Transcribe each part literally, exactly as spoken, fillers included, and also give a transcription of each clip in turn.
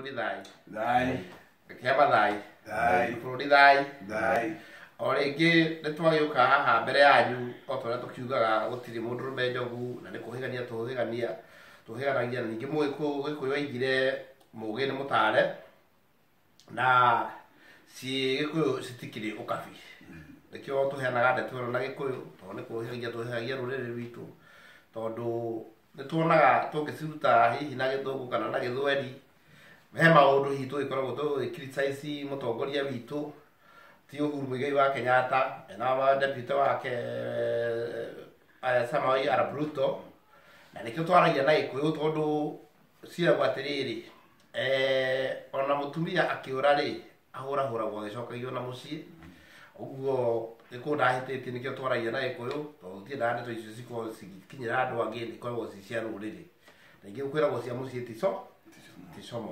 bũrũri thai thai kĩama thai thai bũrũri thai thai o rĩngĩ nĩ twagĩũka haha mbere yanyu o tũrĩa tũkiugaga gũtirĩ mũndũ rũme njogu na nĩ kũhĩgania tũhĩgania tũhĩganagia na ningĩ Mũgĩkũyũ aigire mũgĩ nĩ mũtare na Gĩkũyũ citikĩrĩ ũkabi nĩkĩo tũheanaga ndeto ĩno na Gĩkũyũ tondũ nĩ kũhĩhagia tũhĩhagia rũrĩrĩ rwitũ tondũ nĩ tuonaga tũngĩciruta hihi na Gĩthũngũ kana na Gĩthweri he maũndũ hihi tũgĩkoragwo tũgĩ-criticize mũtongoria witũ ti Uhuru Muigai wa Kenyatta na deputy wake Samoei Arap Ruto na nĩkĩo twaragia na Gĩkũyũ tondũ ciĩragwo atĩrĩrĩ ona mũtumia akĩũra rĩ ahũrahũragwo agĩcokagio na mũciĩ ũguo Gĩkũyũ ndahĩtĩtie nĩkĩo twaragia na Gĩkũyũ tondũ tũtiendaga ndeto icio cikorwo cikinyĩra andũ angĩ nĩ ikoragwo ci cia rũrĩrĩ rĩngĩ kwĩragwo cia mũciĩ ti como.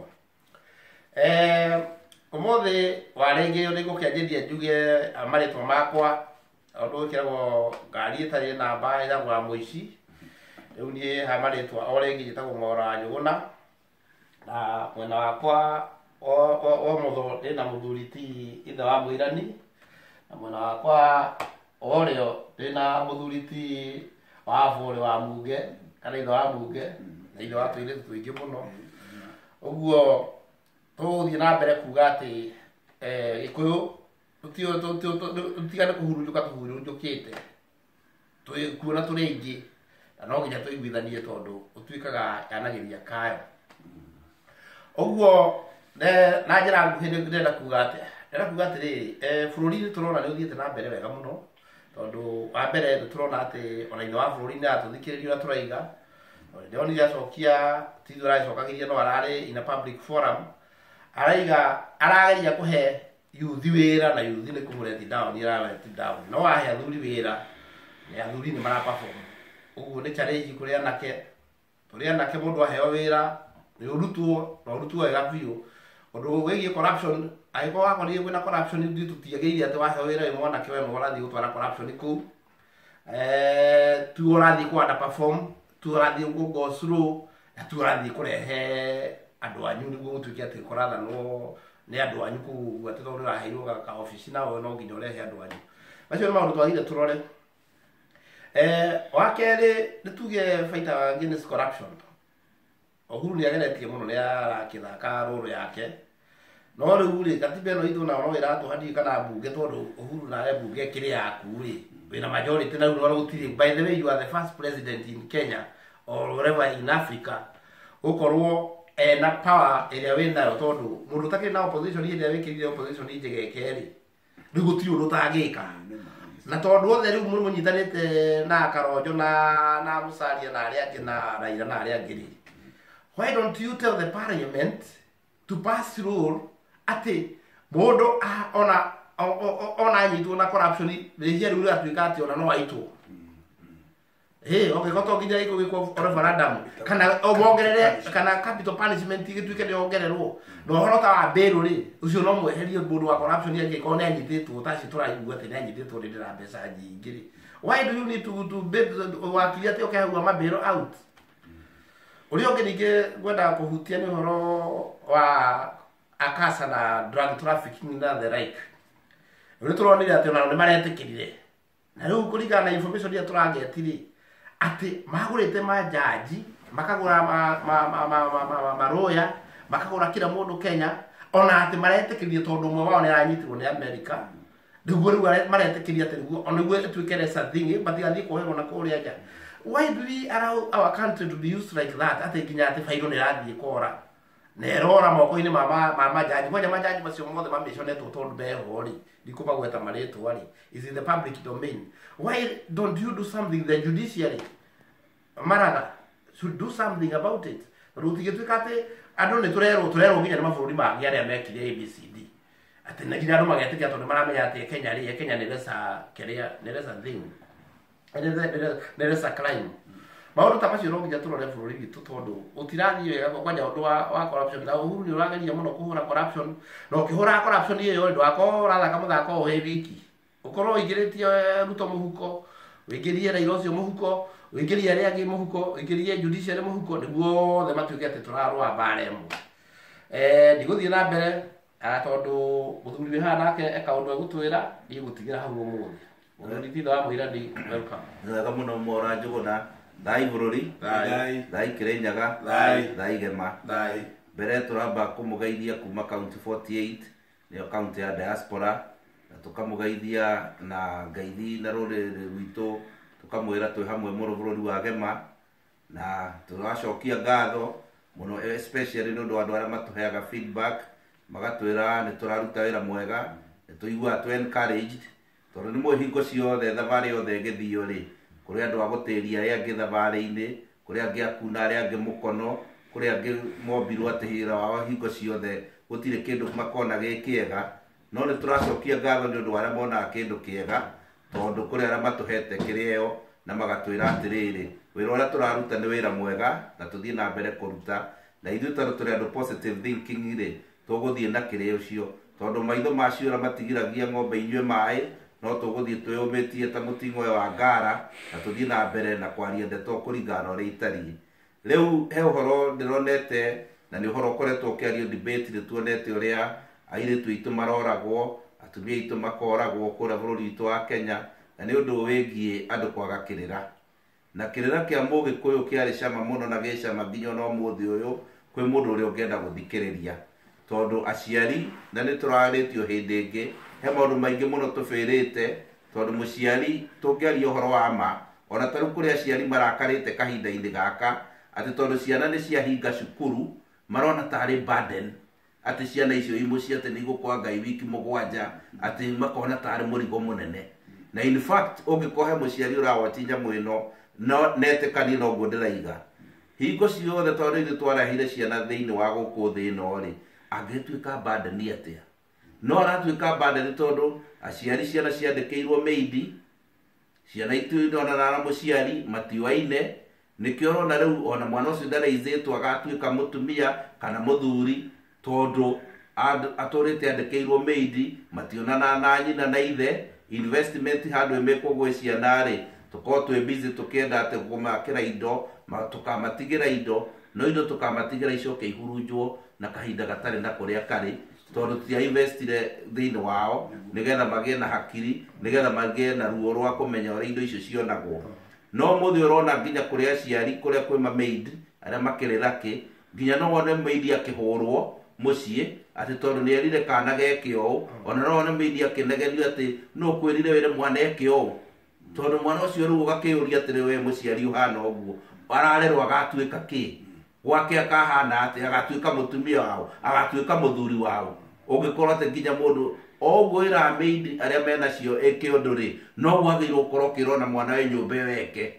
Ũmũthĩ wa rĩngĩ nĩ ngũkĩanjĩria njuge marĩtwa makwa ũndũ wĩkĩragwo ngari ĩtarĩ namba ĩtagwo ya mũici rĩu niĩ ha marĩtwa o rĩngĩ njĩtagwo Ng'ora Njũgũna na mwena wakwa wa ũmotho ndĩna mũthuri ti ithe wa Mũirani na mwena wakwa wa ũrĩo ndĩna mũthuri ti wa Bũrĩ wa Munge kana ithe wa Munge na ithe wa tũirĩtu tũingĩ mũno ũguo tũgũthiĩ na mbere kuga atĩ Gĩkũyũ tũtigane kũhurunjũka tũhurunjũkĩte kuona tũrĩ aingĩ na no nginya tũiguithanie tondũ ũtuĩkaga yanagĩria kayo ũguo na njĩra nguhĩ ndĩrenda kuga atĩ ndĩrenda kuga atĩrĩrĩ bũrũri nĩ tũrona nĩ ũthiĩte na mbere wega mũno tondũ wa mbere nĩ tũrona atĩ ona ithe wa bũrũri nĩ aratũthikĩrĩria ũrĩa tũraiga ndĩronire acokia ti ithuĩ aracokagĩria no ararĩ in a public forum araiga arageria kũhe yuthi wĩra na yuthi nĩ kũmũreti down ĩrareti down no wahe athuri wĩra nĩ athuri nĩ mara perform ũguo nĩ challenge kũrĩ anake tũrĩ anake mũndũ aheo wĩra nĩ ũrutwo na ũrutwo wega biũ ũndũ wĩgiĩ corruption angĩkorwo wakorire kwĩna corruption ithuĩ tũtiagĩrĩire atĩ waheo wĩra wĩ mwanake we ũrathiĩ gũtwara corruption kũu tu ũrathiĩ kũ under perform tu ũrathiĩ go slow na tu ũrathiĩ kũrehe andũ anyu nĩguo gũtuĩke atĩ kũrathanwo nĩ andũ anyu kũu atĩ tondũ ũraheirwo ka obici nawe no nginya ũrehe andũ anyu macio nĩ maũndũ twagire tũrore. Wa kerĩ nĩ tuge baita against corruption Uhuru nĩ ageretie mũno nĩ arakĩthaka rũrũ yake no rĩu rĩ katiba ĩno itũ nao no ĩratũhanie kana mbunge tondũ Uhuru nawe mbunge ĩkĩrĩ yaku rĩ wĩna majority na rĩu no gũtirĩ by the way you are the first president in Kenya or wherever in Africa ũkorwo ena power ĩrĩa wĩnayo tondũ mũndũ ũtakĩrĩ na opposition ĩrĩa wĩkĩrire opposition njegeke rĩ rĩu gũtirĩ ũndũ ũtangĩka na tondũ othe rĩu mũnyitanĩte na Karonjo na na Musalia na arĩa angĩ na Raila na arĩa angĩ rĩ why don't you tell the parliament to pass rule atĩ mũndũ ona ona anyitwo na corruption rĩhia rĩu rĩatuĩka atĩ ona no aitwo eh okay goto nginya iko gĩkwo referendum kana ongerere kana capital punishment igĩtuĩke nĩ ongererwo no ũhoro ta wa bail rĩ ũcio no mweherie mũndũ wa corruption angĩkorwo nĩ anyitĩtwo ta ci tũraigua atĩ nĩ anyitĩtwo rĩ ndĩra mbeca nyingĩ rĩ why do you need to to bid wakili atĩ ũkĩhagua ma bail out ũrĩa ũngĩ ningĩ ngwenda kũhutia nĩ ũhoro wa akasa na drug trafficking na the like rĩu tũronire atĩ ona nĩ maretĩkĩrire na rĩu kũringana na information iria tũragĩetirĩ atĩ magũrĩte majaji makagũra maroya makagũra kila mũndũ Kenya ona atĩ maretĩkĩrire tondũ ũmwe wao nĩ aranyitirwo nĩ America nĩguo rĩu maretĩkĩrire atĩ nĩguo ona nĩguo ĩtuĩke resa thing matigathiĩ kwoherwo na kũrĩa nja. Why do we allow our country to be used like that atĩ nginya atĩ bairũ nĩ rathiĩ kora na ĩrora moko-inĩ ma majaji mwanya majaji macio mothe mamĩconetwo tondũ beho rĩ ndikũmagweta marĩtwa rĩ is in the public domain. Why don't you do something? The judiciary Maraga should do something about it. Rutigĩtuĩka atĩ andũ nĩ tũrerwo tũrerwo nginya nĩ mabũrũri mangĩ arĩa mekire A B C D atĩ nginya andũ magetĩkia tondũ maramenya atĩ Kenya rĩ Kenya nĩ resa kĩrĩa nĩ resa thing nĩ resa crime maũndũ ta macio no nginya tũrore bũrũri witũ tondũ ũtirathiĩ wega kwanja ũndũ wa corruption na Uhuru nĩ ũrageria mũno kũhũra corruption no ũkĩhũra corruption ĩyo ndũ wako ũrathaka mũthako ũhĩ wiki ũkorwo ũingĩrĩtie Ruto mũhuko wĩingĩrie Raila ũcio mũhuko wĩingĩrie arĩa angĩ mũhuko wĩingĩrie judiciary mũhuko nĩguo othe matuĩke atĩ tũrarũa mbara ĩmwe eh ndigũthiĩ na mbere tondũ mũthuri wĩ haha nake eka ũndũ egũtwĩra ndigũtigĩra hau ũmũthĩ. Mũthuri Thitha wa Mũirandi, welcome. Wega mũno Mora Njũgũna, thai bũrũri, Thai. thai Kĩrĩnyaga, Thai. thai Gema. Thai. Mbere tũramba kũmũgeithia kuma county forty-eight nĩyo county ya diaspora, na tũkamũgeithia na ngeithi na rũrĩrĩ rwitũ, tũkamwĩra twĩ hamwe mũno bũrũri wa Gema, na tũracokia ngatho mũno especially nĩ ũndũ wa andũ arĩa matũheaga feedback, magatwĩra nĩ tũraruta wĩra mwega, nĩ tũiguaga twĩ encouraged, tondũ nĩ mũĩ hingo ciothe thabarĩ yothe ĩgĩthio rĩ, kũrĩ andũ a gũtĩria arĩa angĩ thabarĩ-inĩ, kũrĩ angĩ akuna arĩa angĩ mũkono, kũrĩ angĩ mombirwo atĩ wĩra wao hingo ciothe gũtirĩ kĩndũ makona gĩ kĩega, no nĩ tũracokia ngatho nĩ ũndũ wa arĩa monaga kĩndũ kĩega, tondũ kũrĩ arĩa matũhete kĩrĩo na magatwĩra atĩrĩrĩ, wĩra ũrĩa tũraruta nĩ wĩra mwega na tũthiĩ na mbere kũruta, na ithuĩ tondũ tũrĩ andũ positive thinking rĩ, tũgũthiĩ na kĩrĩo ũcio, tondũ maitho macio ũrĩa matigiragia ng'ombe inyue maĩ, no tũgũthiĩ twĩyũmĩtie ta mũting'o ũyũ wa ngara, na tũthiĩ na mbere na kwaria ndeto kũringana ũrĩa itariĩ. Rĩu he ũhoro ndĩronete na nĩ ũhoro ũkoretwo ũkĩario debate, nĩ tuonete ũrĩa airĩtu aitũ maroragwo, atumia aitũ makoragwo kũrĩa bũrũri witũ wa Kenya, na nĩ ũndũ wĩgiĩ andũ kwaga kĩrĩra. Na kĩrĩra kĩa Mũgĩkũyũ kĩarĩ cama mũno na gĩ cama nginya ona ũmũthĩ ũyũ kwĩ mũndũ ũrĩa ũngĩenda gũthikĩrĩria, tondũ aciari na nĩ tũrarĩtio hĩndĩ ĩngĩ he maũndũ maingĩ mũno tũbĩrĩte, tondũ mũciari tũngĩaria ũhoro wa ma, ona tarĩu kũrĩ aciari marakarĩte kahinda-inĩ gaka, atĩ tondũ ciana nĩ ciahinga cukuru marona tarĩ burden, atĩ ciana icio i mũciĩ atĩ nĩ igũkwa Ngai wiki mũgwanja, atĩ makona tarĩ mũrigo mũnene. Na in fact ũngĩkohe mũciari ũrawati nyamũ ĩno no netĩkanie noguo ndĩraiga, hingo ciothe tondũ ithuĩ twarehire ciana thĩinĩ wa gũkũ thĩ ĩno rĩ, angĩtuĩka burden atĩa? No aratuĩka burden tondũ aciari ciana ciandĩkĩirwo maidi, ciana itu onana na mũciari matiũaine, nĩkĩo ũrona rĩu ona mwana ũcio ndaraithĩtwo agatuĩka mũtumia kana mũthuri, tondũ atũrĩte andĩkĩirwo maidi, mationana na nyina na ithe, investment handũ ĩmĩkwo gwĩ ciana rĩ, tũkorwo twĩ busy tũkĩenda atĩ kũmakĩra indo, tũkamatigĩra indo, no indo tũkamatigĩra icoke ihurunjwo na kahinda gatarĩ na kũrĩa karĩ, tondũ tia investire thĩinĩ wao nĩgetha magĩe na hakiri, nĩgetha magĩe na ruo rwa kũmenya ũrĩa indo icio cionagwo. No mũthĩ ũrona nginya kũrĩ aciari kũrĩa kwĩ ma maid arĩa makĩrĩ thakĩ, nginya no wone maid akĩhũrwo mũciĩ atĩ tondũ nĩ erire kana geke ũũ, ona no wone maid akĩnegenio atĩ no kwĩrire wĩre mwana eke ũũ, tondũ mwana ũcio rĩu ũgakĩũria atĩrĩ we mũciari ũhana ũguo, ararerwo agatuĩka kĩ? Gwake akahana atĩ agatuĩka mũtumia wao, agatuĩka mũthuri wao. Ũngĩkorwo atĩ nginya mũndũ o ũguo ĩra maid arĩa menacio eke ũndũ rĩ, no wagĩrĩirwo gũkorwo ũkĩrona mwana we nyũmba ĩyo eke.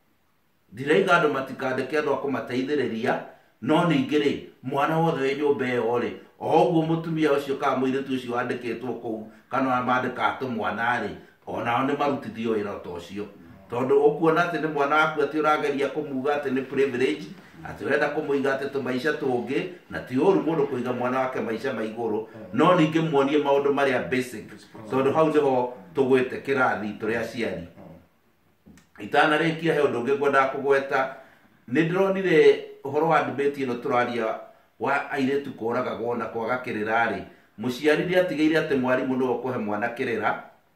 Ndiraiga andũ matikandĩke andũ a kũmateithĩrĩria, no ningĩ rĩ, mwana wothe wĩ nyũmba ĩyo rĩ, o ũguo mũtumia ũcio kana mũirĩtu ũcio wandĩkĩtwo kũu kana mandĩka tũmwana rĩ, onao nĩ marutithio wĩra ta ũcio, tondũ ũkuona atĩ nĩ mwana waku atĩ ũrageria kũmuga atĩ nĩ privilege, atĩ ũrenda kũmũiga atĩ tũmaica tũngĩ, na ti ũru mũndũ kũiga mwana wake maica ma igũrũ, no ningĩ muonie maũndũ marĩa basic, tondũ hau nĩho tũgwĩte kĩrathi tũrĩ aciari. Itanarĩkia he ũndũ ũngĩ ngwendaga kũgweta, nĩ ndĩronire ũhoro wa debate ĩno tũraria wa airĩtu kũragagwo na kwaga kĩrĩra rĩ, mũciari nĩatigĩire atĩ mwarimũ nĩwe ũkũhe mwana kĩrĩra,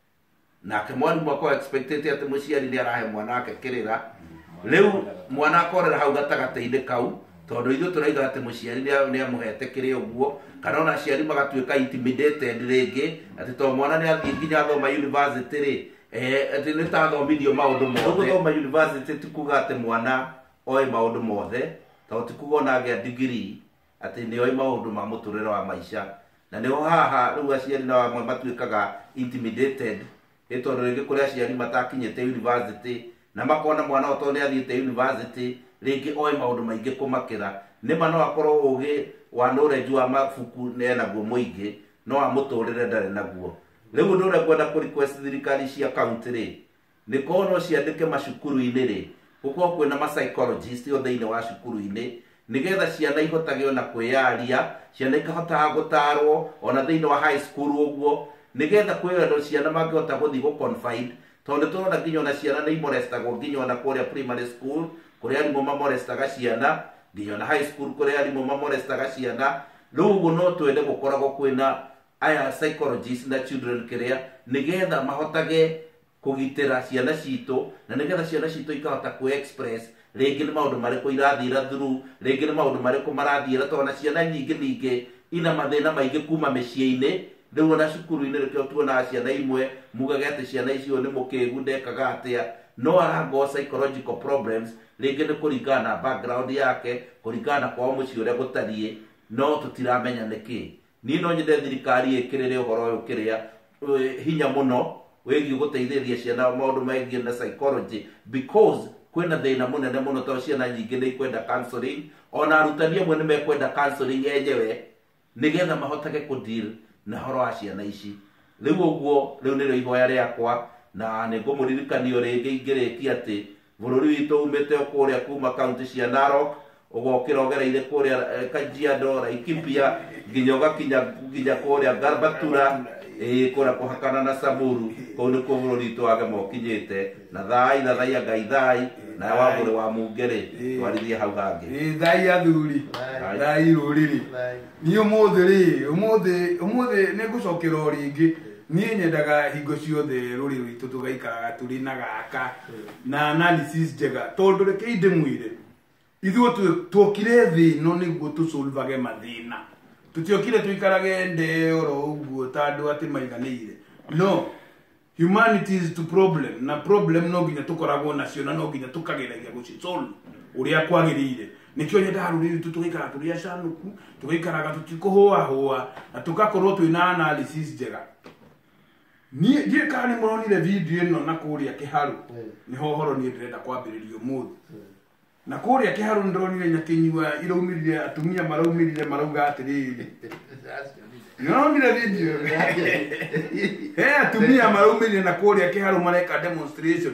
nake mwarimũ akoo expectĩte atĩ mũciari nĩ arahe mwana wake kĩrĩra, rĩu mwana akorera hau gatagatĩ-inĩ kau, tondũ ithuĩ tũraiga atĩ mũciari nĩ amũhete kĩrĩa ũguo, kana ona aciari magatuĩka intimidated rĩngĩ, atĩ tondũ mwana nĩ athiĩ nginya athoma university rĩ, atĩ nĩ tathomithio maũndũ mothe. Gũthoma university ti kuga atĩ mwana oĩ maũndũ mothe, tondũ ti kuga ona agĩa degree atĩ nĩ oĩ maũndũ ma mũtũrĩre wa maica, na nĩho haha rĩu aciari na amwe matuĩkaga intimidated, nĩ tondũ rĩngĩ kũrĩ aciari matakinyĩte university, na makona mwana o tondũ nĩ athiĩte university rĩngĩ oĩ maũndũ maingĩ kũmakĩra. Nĩma no akorwo ũgĩ wa knowledge wa mabuku nĩ naguo mũingĩ, no wa mũtũrĩre ndarĩ naguo. Rĩu ũndũ ũrĩa ngwenda kũ request thirikari cia county rĩ, nĩ korwo no ciandĩke macukuru-inĩ rĩ, gũkorwo kwĩna ma psychologist o thĩinĩ wa cukuru-inĩ, nĩgetha ciana ihotage ona kwĩyaria, ciana ikahotaga gũtarwo ona thĩinĩ wa high school ũguo, nĩgetha kwĩ andũ ciana mangĩhota gũthiĩ gũ confide, tondũ tũrona nginya ona ciana nĩ imolestagwo nginya ona kũrĩa primary school, kũrĩa arimũ mamolestaga ciana, nginya ona high school kũrĩa arimũ mamolestaga ciana, riu uguo no twende gukoragwo kwina aya psychologists na children care nigetha mahotage kugitira ciana citu na nigetha ciana citu ikahota ku express ringi ni maundu mariko irathira through ringi ni maundu mariko marathira tona ciana nyingi nyingi ina mathina maingi kuma micii-ini riu na cukuru-ini rikio tuona ciana imwe mugage ati ciana icio ni mukigu ndekaga atia no arango psychological problems ringi ni kuringana na background yake kuringana kwa mucii uria gutarie no tutiramenya niki ni no nyende thirikari ikirire uhoro uyu kiria hinya muno wegi guteithĩrĩria ciana maundu megiĩ na psychology because kwina thĩna mũnene mũno to ciana nyingĩ nĩ ikwenda counseling ona arutani amwe nĩ mekwenda counseling enyewe nigetha mahotage ku deal na horo wa ciana ici rĩu ũguo rĩu nĩrĩo ihoya rĩakwa na nĩ ngũmũririkanio rĩngĩ ingĩrĩkia atĩ bũrũri witũ umĩte kũrĩa kuma kaunti cia Narok ugokira ogereire kũrĩa Kajiado Laikipia nginya ũgakinya nginya kũrĩa Garbatura eh kora kuhakana na Samburu kau nĩ kuo bũrũri witũ wage mokinyĩte na thai na thai ngai thai na wagũrĩ wa mungere twarithie hau hangĩ eh thai athuri thai rũrĩrĩ niĩ ũmũthĩ rĩ ũmũthĩ ũmũthĩ nĩ ngũcokera o rĩngĩ niĩ nyendaga hingo ciothe rũrĩrĩ rwitũ tũgaikaraga tũrĩ na gaka na analysis njega tondũ reke ndĩmwĩre ithuĩ twokire thĩ ĩno nĩguo tũsolvage mathĩna tutiokire tuikarage ndeoro uguo tandu ati maiganire no humanity is to problem na problem no nginya tukoragwo nacio na no nginya tukageragia gucisolve uria kwagirire nikio nyenda ruriri tutuikara turia shanuku tuikaraga tutikuhoa hoa na tugakorwo twina analysis njega ni die kani muronire video ino na kuria kiharu ni hohoro ni ndirenda kwambiririo muthi na kuria kiharu ndronire nyakinyua iraumirire atumia maraumirire marauga atiriri ndronire video eh atumia maraumirire na kuria kiharu mareka demonstration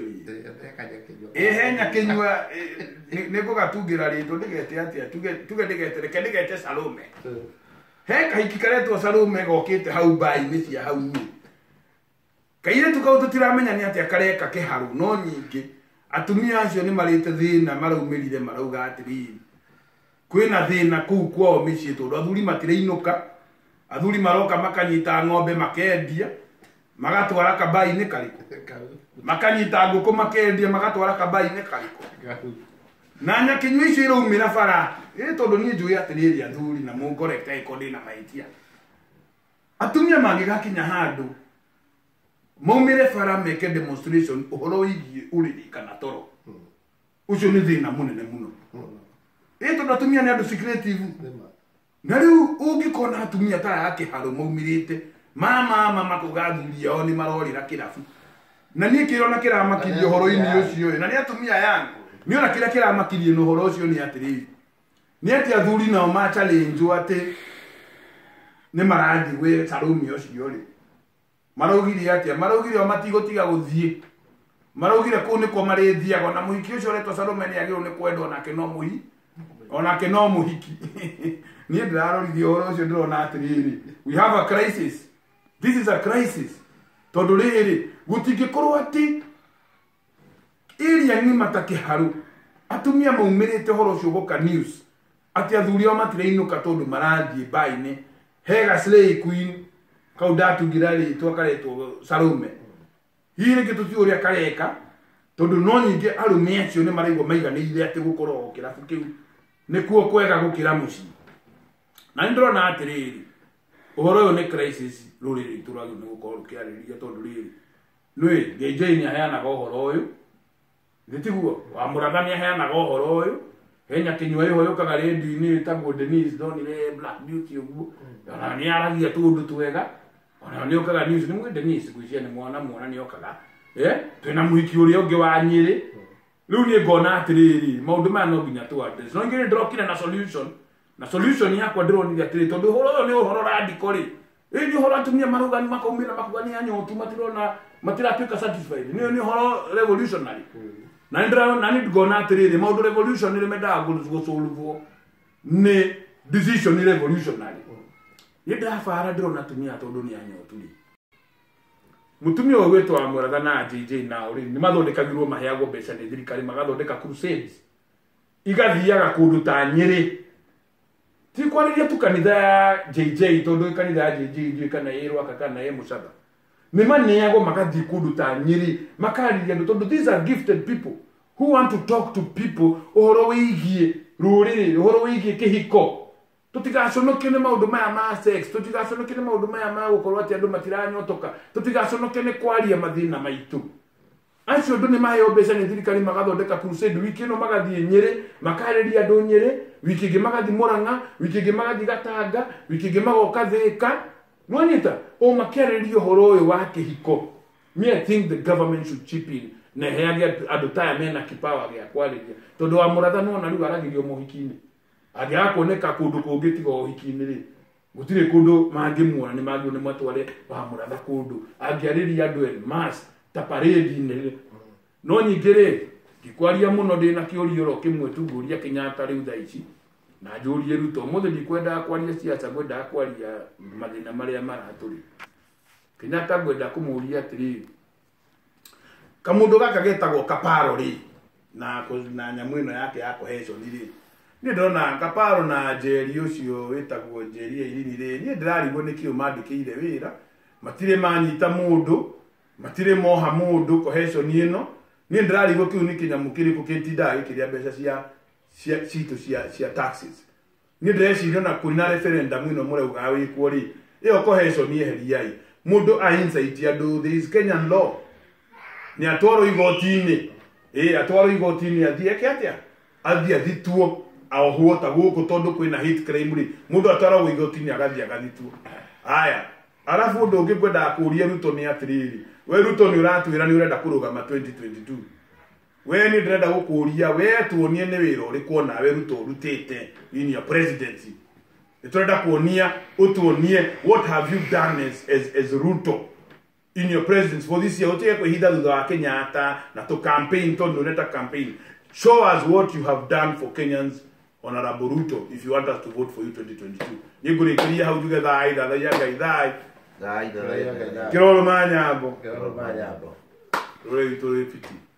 eh he nyakinyua niko gatungira rito ndigete atia tuge tuge ndigete reke ndigete Salome he kahiki karetwo Salome gokite hau bai-ini cia hau ni kaire tukau tutiramenya ni atia kareka kiharu no nyingi atumia acio ni marite thina maraumirire marauga atiriri kwina thina kuu kwao micii tondu athuri matirainuka athuri maroka makanyita ng'ombe makendia magatwara kabai-ini kariko makanyita nguku makendia magatwara kabai-ini kariko na nyakinyua icio iraumira bara ĩ tondu ni njui atiriri athuri na mungorekta ikondi na maitia atumia mangigakinya handu maumire bara meke demonstration uhoro wigie uriri kana toro ucio ni thina munene muno ĩ tondu atumia ni andu secretive na riu ungikona atumia ta yake haro maumirite mama mama kugathuria o ni marorira kirabu na ni kirona kiramakirio horo-ini ucio na ni atumia yangu ni ona kira kiramakirio no horo ucio ni atiriri ni ati athuri nao ma challenge ati ni marathi we Salome ucio ri maraugire atia maraugire o matigotiga guthie maraugire ku ni ko marithiago na muhiki ucio retwo Salome ni agirwo ni kwendwo nake no muhi onake no muhiki ni ndirarorithia horo ucio ndirona atiriri we have a crisis this is a crisis tondu riri gutingikorwo ati iria ni matakiharu atumia maumirite horo ucio goka news ati athuri o matirainuka tondu marathie bai-ini hega slay queen kau ndatungira ritwa karetwo Salome hiri gitu tiuria kareka tondu no nyingi arume acio ni maraigwa maiganire ati gukorwo kirabu kiu nikuo kwega gukira muci na ndrona atiriri uhoro uyu ni crisis ruriri turagio ni gukorwo rukiaririria tondu riri nui ngeje ni aheanaga uhoro uyu nditiguo wa murathani aheanaga uhoro uyu henya kinywa iho yukaga radio-ini tagwo Denise Donire Black Beauty uguo ona ni aragia tundu twega ona ni okaga news ni mwe Denise gwicia ni mwana mwana ni okaga eh twina muhiki uria ungi wa Nyeri riu ni ngona atiriri maundu maya no nginya tu address no ngire ndrokire na solution na solution yakwa ndironire atiri tondu horo ni uhoro radical ri ĩ ni horo atumia marugani makaumira makugani anyotu matirona matiratuika satisfied ni ni horo revolutionary na ndra na ni ngona atiriri maundu revolutionary mendaga gusolvo ni decision revolutionary yenda fara ndrona atumia tondu ni anyotu ri mutumia ũyũ wetwa Mũratha na J J na uri ni mathondekagirwo maheagwo mbeca ni thirikari magathondeka crusades igathiaga kundu ta Nyeri ti kwariria tu kanitha ya J J tondu kanitha ya J J kana yerwa kana ye mucaba ni maneago magathi kundu ta Nyeri makariria tondu these are gifted people who want to talk to people ohoro wigie ruriri ohoro wigie kihiko tutigaconoke ni maundu maya ma sex tutigaconoke ni maundu maya ma gukorwo ati andu matiranyotoka tutigaconoke ni kwaria mathina maitu acio ndu ni maheo mbeca ni thirikari magathondeka crusade wiki no magathie Nyeri makariria andu Nyeri wiki ingi magathi Murang'a wiki ingi magathi Gatanga wiki ingi magoka Thika nwanyita o makariria horo uyu wa kihiko. Me I think the government should chip in na heage andu taya mena kipawa gya kwariria tondu wa muratha no na riu aragirio muhikini agia kuoneka kundu kungi tiga uhikini ri gutire kundu mangimuona ni magio ni matware wa muratha kundu agiariria andu en mass ta parade ni no nyingire gikwaria muno ndina kiurio ro kimwe tunguria Kenyatta riu thaici na njurie Ruto muthe ndikwenda kwaria siasa gwenda kwaria mathina maria maraturi Kenyatta gwenda kumuria atiri kamundu gaka getagwo Kaparo ri na na nyamu ino yake yako heco ri ni ndona Kaparo na Njeri ucio wetagwo Njeri irini ri ni ndirarigwo ni kiu mandikire wira matire manyita mundu matire moha mundu cohesion ino ni ndirarigwo kiu ni kinyamu kiriku kitinda gikiria mbeca cia cia citu cia cia taxes ni ndireciria na kuri na referendum ino mureuga wikwo ri iyo cohesion ni eheriai mundu ainsight andu there is Kenyan law ni atwaro igotini eh atwaro igotini athie kiatia athie thituo ahoho ta guku tondu kwina hate crime ri mundu atwaro igotini agathie agathituo haya arafu ndu ungi kwenda kuria Ruto ni atiriri we Ruto ni uratwira ni urenda kurugama twenty twenty-two we ni ndenda gukuria we tuonie ni wira uri kuona we Ruto rutite in your presidency turenda kuonia utuonie what have you done as as, as Ruto in your presence for this year utie kwihitha thutha wa Kenyatta na to campaign to nureta campaign show us what you have done for Kenyans Honorable Ruto if you want us to vote for you twenty twenty-two niguri kiria how you thai da ya gai thai thai thai kirolo manyabo Kiroro manyabo roi to fifty